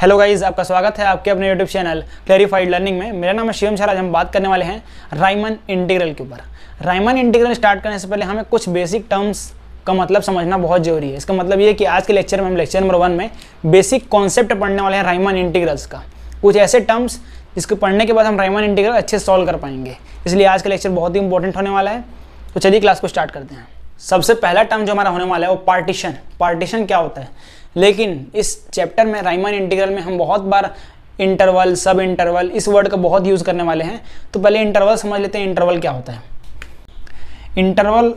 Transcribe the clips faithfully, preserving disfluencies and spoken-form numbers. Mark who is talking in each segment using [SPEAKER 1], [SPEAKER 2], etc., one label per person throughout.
[SPEAKER 1] Hello guys, आपका स्वागत है आपके अपने यूट्यूब चैनल क्लैरिफाइड लर्निंग में। मेरा नाम है शिवम छाल। आज हम बात करने वाले हैं राइमन इंटीग्रल के ऊपर। राइमन इंटीग्रल स्टार्ट करने से पहले हमें कुछ बेसिक टर्म्स का मतलब समझना बहुत जरूरी है। इसका मतलब ये है कि आज के लेक्चर में हम लेक्चर नंबर वन में बेसिक कॉन्सेप्ट पढ़ने वाले हैं राइमन इंटीग्रल्स का, कुछ ऐसे टर्म्स जिसको पढ़ने के बाद हम राइमन इंटीग्रल अच्छे से सॉल्व कर पाएंगे। इसलिए आज का लेक्चर बहुत ही इंपॉर्टेंट होने वाला है। तो चलिए क्लास को स्टार्ट करते हैं। सबसे पहला टर्म जो हमारा होने वाला है वो पार्टीशन। पार्टीशन क्या होता है? लेकिन इस चैप्टर में राइमन इंटीग्रल में हम बहुत बार इंटरवल, सब इंटरवल इस वर्ड का बहुत यूज़ करने वाले हैं। तो पहले इंटरवल समझ लेते हैं। इंटरवल क्या होता है? इंटरवल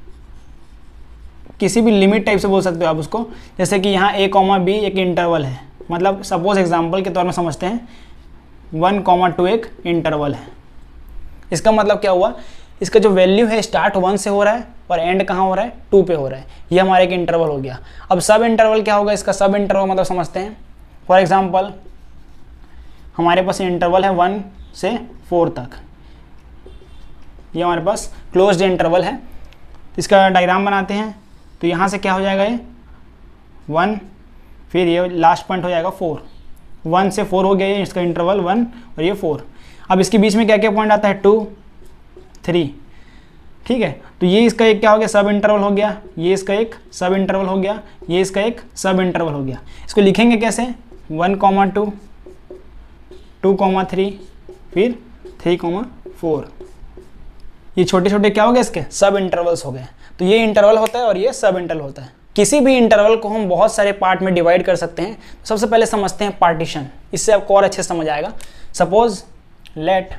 [SPEAKER 1] किसी भी लिमिट टाइप से बोल सकते हो आप उसको, जैसे कि यहाँ ए कॉमा बी एक इंटरवल है। मतलब सपोज एग्जांपल के तौर में समझते हैं वन कॉमा टू एक इंटरवल है। इसका मतलब क्या हुआ? इसका जो वैल्यू है स्टार्ट वन से हो रहा है और एंड कहाँ हो रहा है? टू पे हो रहा है। ये हमारा एक इंटरवल हो गया। अब सब इंटरवल क्या होगा? इसका सब इंटरवल मतलब समझते हैं। फॉर एग्जांपल हमारे पास इंटरवल है वन से फोर तक, ये हमारे पास क्लोज्ड इंटरवल है। इसका डायग्राम बनाते हैं तो यहाँ से क्या हो जाएगा? ये वन, फिर ये लास्ट पॉइंट हो जाएगा फोर। वन से फोर हो गया ये इसका इंटरवल वन और ये फोर। अब इसके बीच में क्या क्या पॉइंट आता है? Two, three. ठीक है, तो ये इसका एक क्या हो गया? सब इंटरवल हो गया। ये इसका एक सब इंटरवल हो गया। ये इसका एक सब इंटरवल हो गया। इसको लिखेंगे कैसे? One comma two, two comma three, फिर थ्री कॉमा फोर। ये छोटे छोटे क्या हो गए? इसके सब इंटरवल्स हो गए। तो ये इंटरवल होता है और ये सब इंटरवल होता है। किसी भी इंटरवल को हम बहुत सारे पार्ट में डिवाइड कर सकते हैं। सबसे पहले समझते हैं पार्टीशन, इससे आपको और अच्छे से समझ आएगा। Suppose let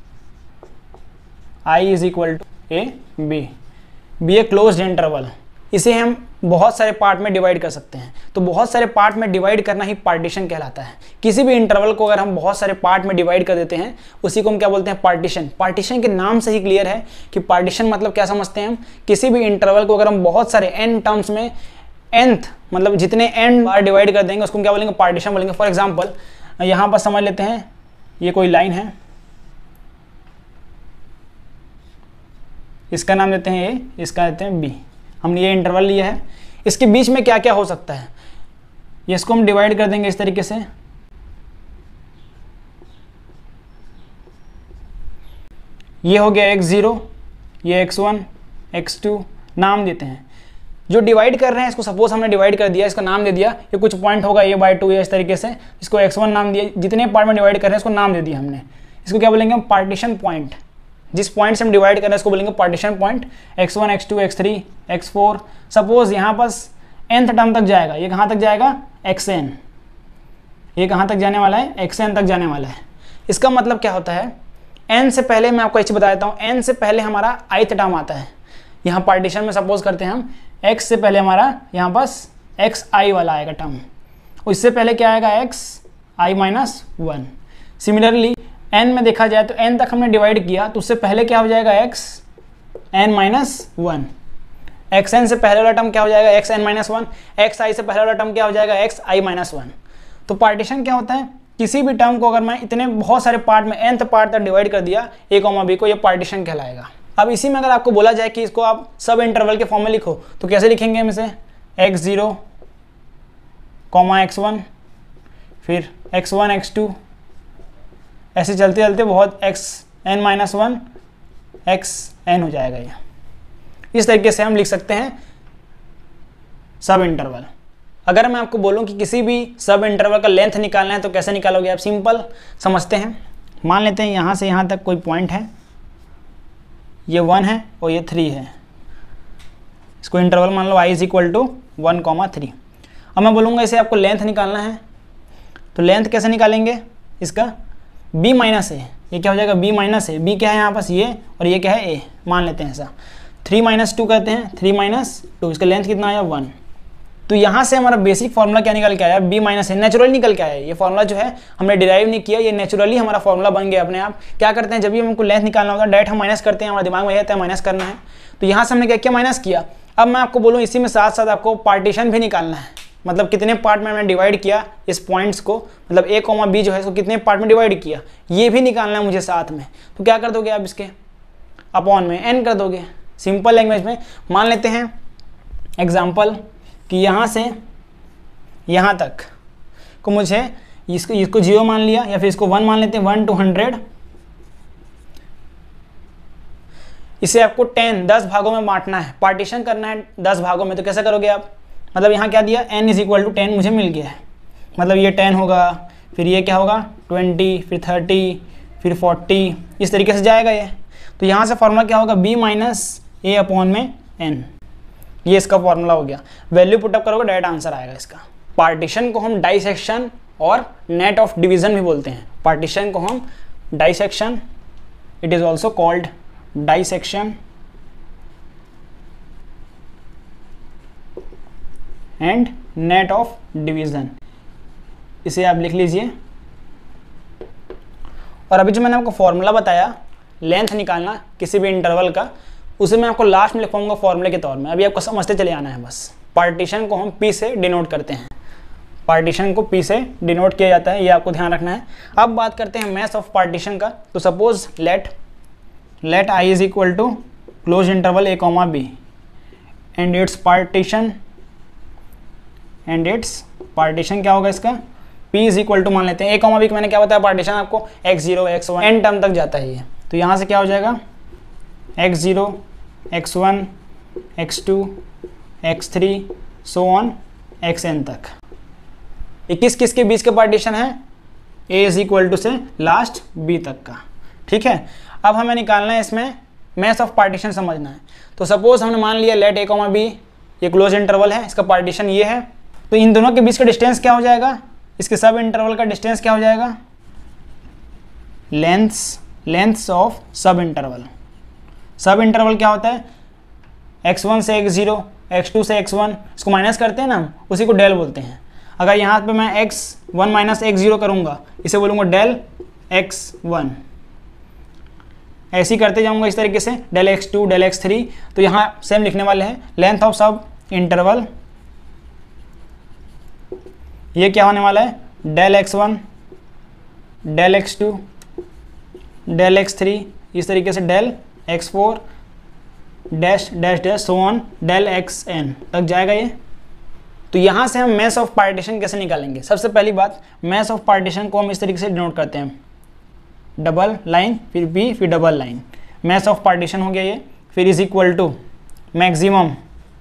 [SPEAKER 1] I is equal to A B, B A closed interval. इसे हम बहुत सारे पार्ट में डिवाइड कर सकते हैं। तो बहुत सारे पार्ट में डिवाइड करना ही पार्टीशन कहलाता है। किसी भी इंटरवल को अगर हम बहुत सारे पार्ट में डिवाइड कर देते हैं उसी को हम क्या बोलते हैं? पार्टीशन। पार्टीशन के नाम से ही क्लियर है कि पार्टीशन मतलब क्या समझते हैं हम? किसी भी इंटरवल को अगर हम बहुत सारे एन टर्म्स में nth मतलब जितने एन बार डिवाइड कर देंगे उसको हम क्या बोलेंगे? पार्टीशन बोलेंगे। फॉर एग्जाम्पल यहाँ पर समझ लेते हैं ये कोई लाइन है, इसका नाम देते हैं ए, इसका देते हैं बी। हमने ये इंटरवल लिया है। इसके बीच में क्या क्या हो सकता है? ये इसको हम डिवाइड कर देंगे इस तरीके से। ये हो गया एक्स ज़ीरो, ये एक्स वन, एक्स टू, नाम देते हैं। जो डिवाइड कर रहे हैं इसको सपोज हमने डिवाइड कर दिया, इसका नाम दे दिया। ये कुछ पॉइंट होगा ए बाई टू, इस तरीके से इसको एक्स वन नाम दिया। जितने पार्ट में डिवाइड कर रहे हैं इसको नाम दे दिया हमने। इसको क्या बोलेंगे हम? Partition point. जिस पॉइंट से हम डिवाइड कर रहे हैं इसको बोलेंगे partition point. X one, X two, X three, X four. Suppose यहाँ पास nth टर्म तक जाएगा। ये कहाँ तक जाएगा? X N. ये कहाँ तक जाने वाला है? एक्स एन तक जाने वाला है। इसका मतलब क्या होता है? n से पहले मैं आपको एक चीज़ बता देता हूँ, n से पहले हमारा ith टर्म आता है। यहाँ पार्टीशन में सपोज करते हैं हम x से पहले हमारा यहाँ पास एक्स आई वाला आएगा टर्म। उससे पहले क्या आएगा? X I minus one. Similarly n में देखा जाए तो n तक हमने डिवाइड किया तो उससे पहले क्या हो जाएगा? x n minus one. X N से पहले वाला टर्म क्या हो जाएगा? X N minus one. X I से पहले वाला टर्म क्या हो जाएगा? X I minus one. तो पार्टीशन क्या होता है? किसी भी टर्म को अगर मैं इतने बहुत सारे पार्ट में nth पार्ट तक डिवाइड कर दिया ए कॉमा बी को, ये पार्टीशन कहलाएगा। अब इसी में अगर आपको बोला जाए कि इसको आप सब इंटरवल के फॉर्म में लिखो तो कैसे लिखेंगे हम इसे? X zero comma X one, फिर एक्स वन, एक्स टू, ऐसे चलते चलते बहुत X N minus one, X N हो जाएगा। ये इस तरीके से हम लिख सकते हैं सब इंटरवल। अगर मैं आपको बोलूं कि किसी भी सब इंटरवल का लेंथ निकालना है तो कैसे निकालोगे आप? सिंपल समझते हैं। मान लेते हैं यहाँ से यहाँ तक कोई पॉइंट है, ये वन है और ये थ्री है। इसको इंटरवल मान लो I is equal to one comma three. अब मैं बोलूँगा इसे आपको लेंथ निकालना है तो लेंथ कैसे निकालेंगे? इसका b माइनस ए, ये क्या हो जाएगा? b माइनस ए। b क्या है यहाँ पास? ये, और ये क्या है? a। मान लेते हैं ऐसा। थ्री माइनस टू कहते हैं, थ्री माइनस टू, इसका लेंथ कितना आया? वन। तो यहाँ से हमारा बेसिक फॉर्मूला क्या निकल के आया? b माइनस ए। नेचुरली निकल के आया। ये फॉर्मूला जो है हमने डिराइव नहीं किया, ये नेचुरली हमारा फॉर्मूला बन गया अपने आप। क्या करते हैं जब भी हमको लेंथ निकालना होता है डायरेक्ट हम माइनस करते हैं, हमारे दिमाग में रहता है माइनस करना है। तो यहाँ से हमने क्या किया? माइनस किया। अब मैं आपको बोलूँ इसी में साथ साथ आपको पार्टीशन भी निकालना है। मतलब कितने पार्ट में मैंने डिवाइड किया इस पॉइंट्स को, मतलब ए कॉमा बी जो है इसको कितने पार्ट में डिवाइड किया, ये भी निकालना है मुझे साथ में। तो क्या कर दोगे आप? इसके अपॉन में एन कर दोगे। सिंपल लैंग्वेज में मान लेते हैं एग्जाम्पल कि यहाँ से यहाँ तक को मुझे इसको इसको जीरो मान लिया या फिर इसको वन मान लेते हैं, वन टू हंड्रेड। इसे आपको टेन दस भागों में बांटना है, पार्टीशन करना है दस भागों में। तो कैसे करोगे आप, मतलब यहाँ क्या दिया, n is equal to ten मुझे मिल गया है, मतलब ये टेन होगा, फिर ये क्या होगा ट्वेंटी, फिर थर्टी, फिर फोर्टी, इस तरीके से जाएगा ये। तो यहाँ से फॉर्मूला क्या होगा, b माइनस ए अपॉन में n, ये इसका फॉर्मूला हो गया। वैल्यू पुटअप करोगे डायरेक्ट आंसर आएगा इसका। पार्टीशन को हम डाइसेक्शन और नेट ऑफ डिवीजन भी बोलते हैं। पार्टीशन को हम dissection, it is also called dissection and net of division, इसे आप लिख लीजिए। और अभी जो मैंने आपको फॉर्मूला बताया लेंथ निकालना किसी भी इंटरवल का, उसे मैं आपको लास्ट में लिख पाऊंगा फॉर्मूले के तौर में। अभी आपको समझते चले आना है बस। पार्टीशन को हम पी से डिनोट करते हैं, पार्टीशन को पी से डिनोट किया जाता है, ये आपको ध्यान रखना है। अब बात करते हैं मैथ ऑफ पार्टीशन का। तो suppose let let I is equal to close interval A comma B and its partition and its partition क्या होगा इसका, p इज इक्वल टू मान लेते हैं ए कॉमा बी मैंने क्या बताया पार्टीशन आपको, X zero X one N term तक जाता है ये। तो यहाँ से क्या हो जाएगा X zero X one X two X three so on X N तक। ये किस किस के बीच के पार्टीशन है, a इज इक्वल टू से लास्ट b तक का। ठीक है, अब हमें निकालना है इसमें मैथ ऑफ पार्टीशन समझना है। तो सपोज हमने मान लिया लेट a कॉमा बी, ये क्लोज इंटरवल है, इसका पार्टीशन ये है। तो इन दोनों के बीच का डिस्टेंस क्या हो जाएगा, इसके सब इंटरवल का डिस्टेंस क्या हो जाएगा, lengths lengths of sub interval. सब इंटरवल क्या होता है, एक्स वन से एक्स जीरो, एक्स टू से एक्स वन, इसको माइनस करते हैं ना, उसी को डेल बोलते हैं। अगर यहाँ पे मैं X one minus X zero करूँगा, इसे बोलूँगा डेल एक्स वन, ऐसे ही करते जाऊँगा इस तरीके से, del X two del X three. तो यहाँ सेम लिखने वाले हैं लेंथ ऑफ सब इंटरवल, ये क्या होने वाला है del X one del X two del X three, इस तरीके से del X four dash dash dash so on del X N तक जाएगा ये। तो यहाँ से हम मैथ ऑफ पार्टीशन कैसे निकालेंगे। सबसे पहली बात, मैथ ऑफ पार्टीशन को हम इस तरीके से डिनोट करते हैं, डबल लाइन फिर बी फिर double line, math of partition हो गया ये। फिर इज इक्वल टू मैक्सिमम,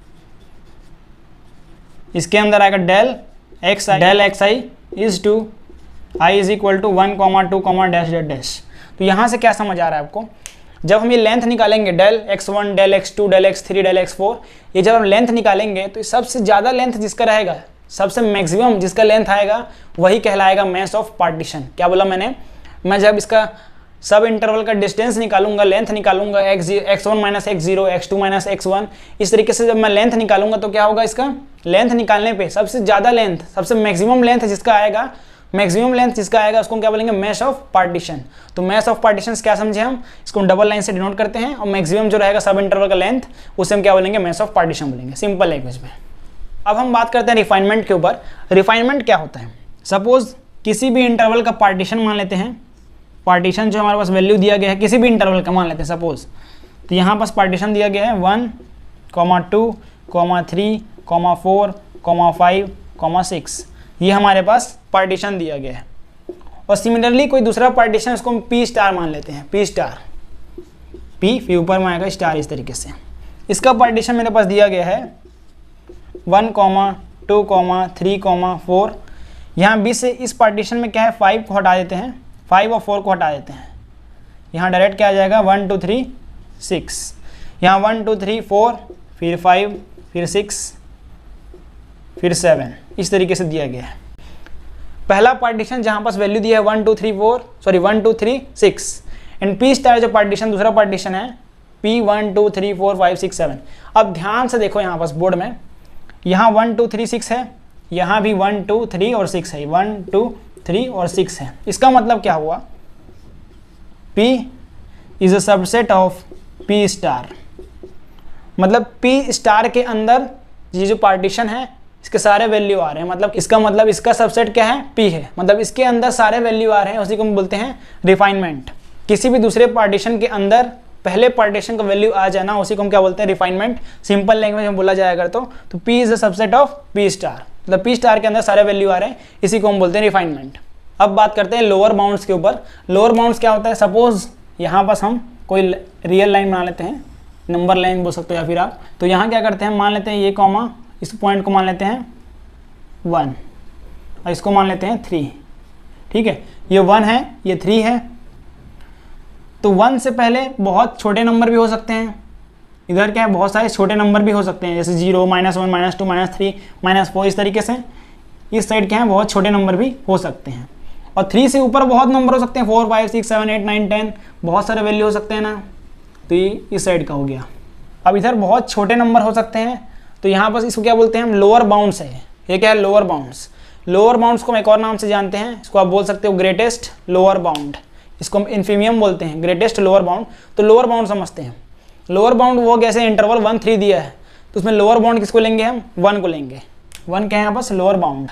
[SPEAKER 1] इसके अंदर आएगा del X I del X I is to I is equal to one comma two comma dash dash dash. तो यहाँ से क्या समझ आ रहा है आपको, जब हम ये लेंथ निकालेंगे del X one del X two del X three del X four, ये जब हम लेंथ निकालेंगे तो सबसे ज़्यादा लेंथ जिसका रहेगा, सबसे मैक्सिमम जिसका लेंथ आएगा वही कहलाएगा मैथ ऑफ पार्टीशन। क्या बोला मैंने, मैं जब इसका सब इंटरवल का डिस्टेंस निकालूंगा, लेंथ निकालूंगा, X X one minus X zero X two minus X one, इस तरीके से जब मैं लेंथ निकालूंगा तो क्या होगा, इसका लेंथ निकालने पे सबसे ज़्यादा लेंथ, सबसे मैक्सिमम लेंथ जिसका आएगा, मैक्सिमम लेंथ जिसका आएगा उसको क्या बोलेंगे, मैथ ऑफ पार्टीशन। तो मैथ ऑफ पार्टीशन क्या समझे हम, इसको डबल लाइन से डिनोट करते हैं, और मैक्सिमम जो रहेगा सब इंटरवल का लेंथ, उसे हम क्या बोलेंगे, मैथ ऑफ पार्टीशन बोलेंगे, सिंपल लैंग्वेज में। अब हम बात करते हैं रिफाइनमेंट के ऊपर। रिफाइनमेंट क्या होता है, सपोज किसी भी इंटरवल का पार्टीशन मान लेते हैं, पार्टीशन जो हमारे पास वैल्यू दिया गया है किसी भी इंटरवल का मान लेते हैं सपोज, तो यहाँ पास पार्टीशन दिया गया है one comma two comma three comma four comma five comma six, ये हमारे पास पार्टीशन दिया गया है। और सिमिलरली कोई दूसरा पार्टीशन, इसको हम पी स्टार मान लेते हैं, पी स्टार, पी फिर ऊपर में आएगा स्टार, इस तरीके से इसका पार्टीशन मेरे पास दिया गया है one comma two comma three comma four. यहाँ बी से इस पार्टीशन में क्या है, फाइव को हटा देते हैं, फाइव और फोर को हटा देते हैं, यहाँ डायरेक्ट क्या आ जाएगा वन टू थ्री सिक्स, यहाँ वन टू थ्री फोर फिर फाइव फिर सिक्स फिर सेवन, इस तरीके से दिया गया है। पहला पार्टीशन जहाँ पास वैल्यू दिया है one two three four sorry one two three six, and P star जो पार्टीशन दूसरा पार्टीशन है P one two three four five six seven. अब ध्यान से देखो यहाँ पास बोर्ड में, यहाँ वन टू थ्री सिक्स है, यहाँ भी वन टू थ्री और सिक्स है, वन टू थ्री और सिक्स है। इसका मतलब क्या हुआ, P is a subset of P star, मतलब P स्टार के अंदर ये जो पार्टीशन है इसके सारे वैल्यू आ रहे हैं, मतलब इसका मतलब इसका सबसेट क्या है, P है, मतलब इसके अंदर सारे वैल्यू आ रहे हैं, उसी को हम बोलते हैं रिफाइनमेंट। किसी भी दूसरे पार्टीशन के अंदर पहले पार्टीशन का वैल्यू आ जाना, उसी को हम क्या बोलते हैं, रिफाइनमेंट। सिंपल लैंग्वेज में बोला जाएगा तो तो P is a subset of P star, मतलब P स्टार के अंदर सारे वैल्यू आ रहे हैं, इसी को हम बोलते हैं रिफाइनमेंट। अब बात करते हैं लोअर बाउंड्स के ऊपर। लोअर बाउंड्स क्या होता है, सपोज यहाँ पास हम कोई रियल लाइन बना लेते हैं, नंबर लाइन बोल सकते हो या फिर आप। तो यहाँ क्या करते हैं, मान लेते हैं ये कॉमा, इस पॉइंट को मान लेते हैं वन और इसको मान लेते हैं थ्री। ठीक है, ये वन है, ये थ्री है। तो वन से पहले बहुत छोटे नंबर भी हो सकते हैं, इधर क्या है बहुत सारे छोटे नंबर भी हो सकते हैं, जैसे zero, minus one, minus two, minus three, minus four, इस तरीके से इस साइड क्या है बहुत छोटे नंबर भी हो सकते हैं। और थ्री से ऊपर बहुत नंबर हो सकते हैं, four, five, six, seven, eight, nine, ten, बहुत सारे वैल्यू हो सकते हैं ना। तो ये इस साइड का हो गया। अब इधर बहुत छोटे नंबर हो सकते हैं, तो यहाँ पर इसको क्या बोलते हैं हम, लोअर बाउंड्स है। ये क्या है, लोअर बाउंड्स। लोअर बाउंड्स को हम एक और नाम से जानते हैं, इसको आप बोल सकते हो ग्रेटेस्ट लोअर बाउंड, इसको हम इन्फीमियम बोलते हैं, ग्रेटेस्ट लोअर बाउंड। तो लोअर बाउंड समझते हैं। लोअर बाउंड वो जैसे इंटरवल वन थ्री दिया है, तो उसमें लोअर बाउंड किसको लेंगे हम, वन को लेंगे। वन क्या है यहाँ पास, लोअर बाउंड।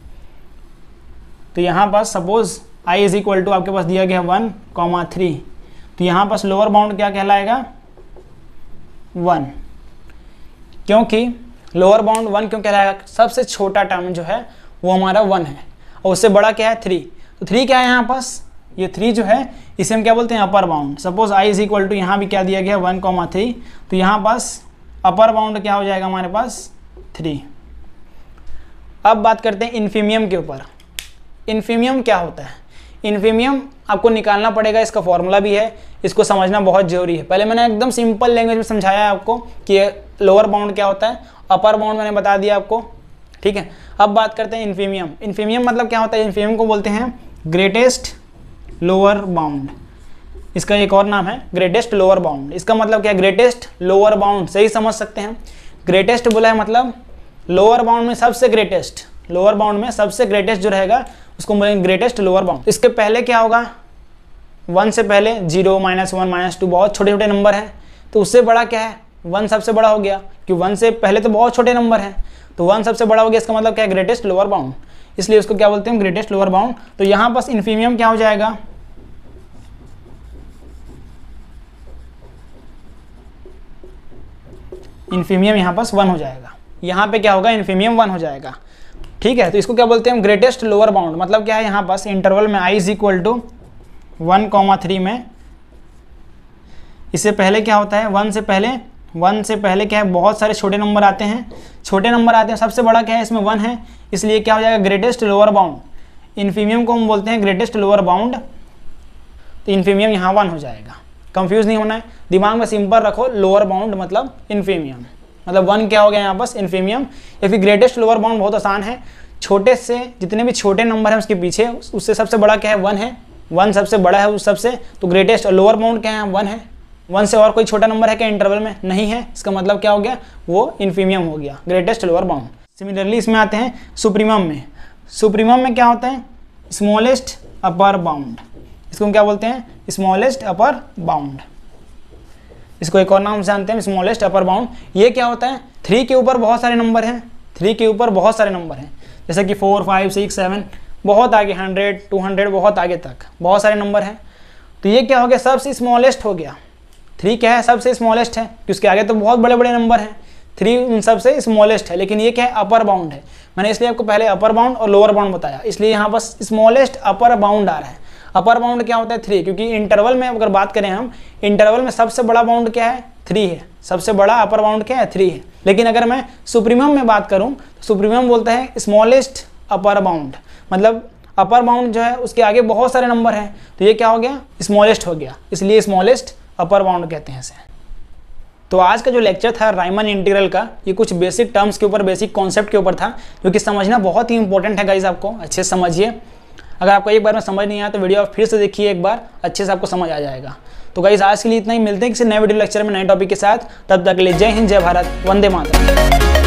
[SPEAKER 1] तो यहाँ पास suppose I is equal to आपके पास दिया गया वन कॉमा थ्री, तो यहाँ पास लोअर बाउंड क्या कहलाएगा, वन। क्योंकि लोअर बाउंड वन क्यों कहलाएगा, सबसे छोटा टर्म जो है वो हमारा वन है और उससे बड़ा क्या है थ्री। तो थ्री क्या है यहाँ पास, ये थ्री जो है इसे हम क्या बोलते हैं, upper bound. Suppose I is equal to यहाँ भी क्या दिया गया वन कॉमा थ्री, तो यहाँ पास अपर बाउंड क्या हो जाएगा हमारे पास, थ्री। अब बात करते हैं इन्फीमियम के ऊपर। इन्फीमियम क्या होता है, इन्फीमियम आपको निकालना पड़ेगा, इसका फॉर्मूला भी है, इसको समझना बहुत जरूरी है। पहले मैंने एकदम सिंपल लैंग्वेज में समझाया है आपको कि लोअर बाउंड क्या होता है, अपर बाउंड मैंने बता दिया आपको। ठीक है, अब बात करते हैं इन्फीमियम। इन्फीमियम मतलब क्या होता है, इन्फीमियम को बोलते हैं ग्रेटेस्ट लोअर बाउंड। इसका एक और नाम है ग्रेटेस्ट लोअर बाउंड। इसका मतलब क्या है, ग्रेटेस्ट लोअर बाउंड, सही समझ सकते हैं। ग्रेटेस्ट बोला है मतलब लोअर बाउंड में सबसे ग्रेटेस्ट, लोअर बाउंड में सबसे ग्रेटेस्ट जो रहेगा उसको बोलेंगे ग्रेटेस्ट लोअर बाउंड। इसके पहले क्या होगा, वन से पहले zero, minus one, minus two, बहुत छोटे छोटे नंबर हैं, तो उससे बड़ा क्या है, वन सबसे बड़ा हो गया, क्योंकि वन से पहले तो बहुत छोटे नंबर हैं, तो वन सबसे बड़ा हो गया। इसका मतलब क्या है, ग्रेटेस्ट लोअर बाउंड, इसलिए उसको क्या बोलते हैं, ग्रेटेस्ट लोअर बाउंड। तो यहाँ पास इन्फीमियम क्या हो जाएगा, इन्फीमियम यहाँ पास वन हो जाएगा। यहाँ पे क्या होगा, इन्फीमियम वन हो जाएगा। ठीक है, तो इसको क्या बोलते हैं हम, ग्रेटेस्ट लोअर बाउंड। मतलब क्या है, यहाँ पास इंटरवल में I is equal to one comma three में, इससे पहले क्या होता है, वन से पहले वन से पहले क्या है, बहुत सारे छोटे नंबर आते हैं, छोटे नंबर आते हैं, सबसे बड़ा क्या है इसमें वन है, इसलिए क्या हो जाएगा, ग्रेटेस्ट लोअर बाउंड। इन्फीमियम को हम बोलते हैं ग्रेटेस्ट लोअर बाउंड, तो इन्फीमियम यहाँ वन हो जाएगा। कंफ्यूज नहीं होना है, दिमाग में सिंपल रखो, लोअर बाउंड मतलब इन्फीमियम, मतलब वन क्या हो गया यहाँ पास, इन्फीमियम। या फिर ग्रेटेस्ट लोअर बाउंड बहुत आसान है, छोटे से जितने भी छोटे नंबर हैं उसके पीछे उससे सबसे बड़ा क्या है, वन है, वन सबसे बड़ा है उस सबसे, तो ग्रेटेस्ट लोअर बाउंड क्या है, वन है। वन से और कोई छोटा नंबर है क्या इंटरवल में, नहीं है, इसका मतलब क्या हो गया, वो इन्फीमियम हो गया, ग्रेटेस्ट लोअर बाउंड। सिमिलरली इसमें आते हैं सुप्रीमम में। सुप्रीमम में क्या होता है, स्मॉलेस्ट अपर बाउंड, इसको हम क्या बोलते हैं, स्मॉलेस्ट अपर बाउंड। इसको एक और नाम जानते हैं, स्मॉलेस्ट अपर बाउंड। ये क्या होता है, थ्री के ऊपर बहुत सारे नंबर हैं, थ्री के ऊपर बहुत सारे नंबर हैं, जैसे कि फोर, फाइव, सिक्स, सेवन, बहुत आगे, हंड्रेड, टू हंड्रेड, बहुत आगे तक बहुत सारे नंबर हैं। तो ये क्या हो गया, सबसे स्मॉलेस्ट हो गया। थ्री क्या है, सबसे स्मॉलेस्ट है, कि उसके आगे तो बहुत बड़े बड़े नंबर हैं, थ्री उन सबसे स्मॉलेस्ट है, लेकिन ये क्या है, अपर बाउंड है। मैंने इसलिए आपको पहले अपर बाउंड और लोअर बाउंड बताया, इसलिए यहाँ पर स्मॉलेस्ट अपर बाउंड आ रहा है। अपर बाउंड क्या होता है, थ्री, क्योंकि इंटरवल में अगर बात करें हम, इंटरवल में सबसे बड़ा बाउंड क्या है, थ्री है, सबसे बड़ा अपर बाउंड क्या है, थ्री है। लेकिन अगर मैं सुप्रीमम में बात करूं तो सुप्रीमम बोलता है स्मॉलेस्ट अपर बाउंड, मतलब अपर बाउंड जो है उसके आगे बहुत सारे नंबर हैं, तो ये क्या हो गया, स्मॉलेस्ट हो गया, इसलिए स्मॉलेस्ट अपर बाउंड कहते हैं इसे। तो आज का जो लेक्चर था राइमन इंटीग्रल का, ये कुछ बेसिक टर्म्स के ऊपर, बेसिक कॉन्सेप्ट के ऊपर था, जो कि समझना बहुत ही इंपॉर्टेंट है गाइज, आपको अच्छे से समझिए। अगर आपको एक बार में समझ नहीं आया तो वीडियो आप फिर से देखिए एक बार, अच्छे से आपको समझ आ जाएगा। तो गाइस आज के लिए इतना ही, मिलते हैं किसी नए वीडियो लेक्चर में नए टॉपिक के साथ, तब तक के लिए जय हिंद, जय भारत, वंदे मातरम।